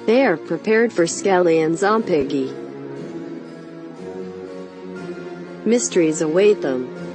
They are prepared for Skelly and Zompiggy. Mysteries await them.